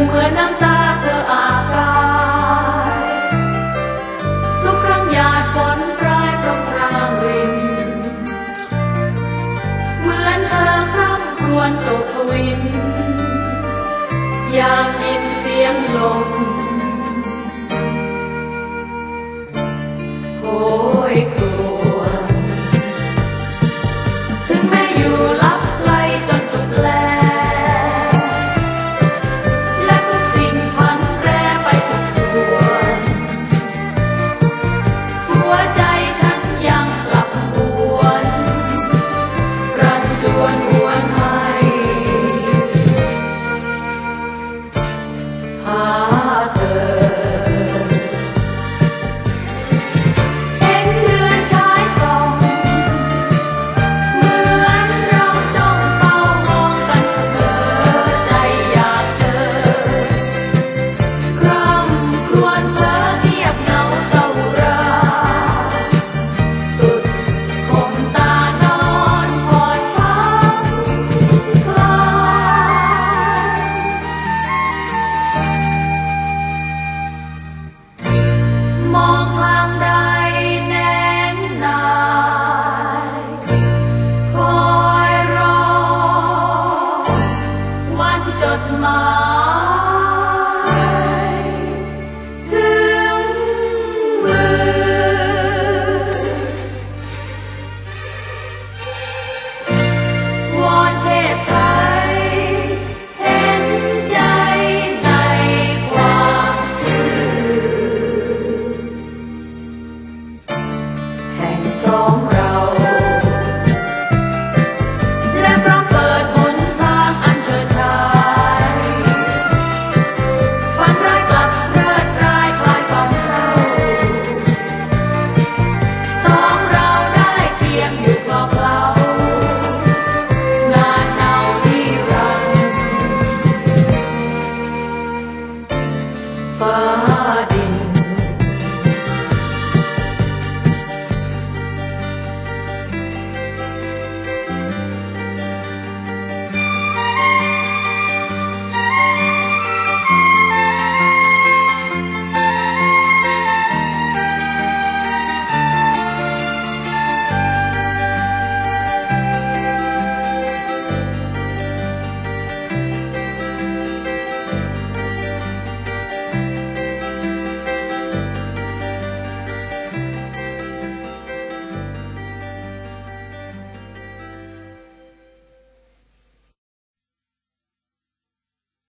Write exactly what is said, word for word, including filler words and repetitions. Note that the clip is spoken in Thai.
เหมือนน้ำตาเธออาบกายทุกครั้งหยาดฝนปลายพรำพรางรินเหมือนเธอพร่ำครวญโศกทวินอยากยินเสียงลมโหยครวญถึงแม้อยู่ลับไกลจนสุดแลและทุกสิ่งพันแปรไปทุกส่วนหัวใจฉันยังกลับหวนรันจวนหวนให้หาเธอเห็นเดือนฉายส่องเหมือนเราจ้องเฝ้ามองกันเสมอใจอยากเจอคร่ำครวญเพ้อเงียบเหงาเศร้าราสุดคมตานอนผ่อนพักคลายมองทางใดแนงนายคอยรอวันจดหมาย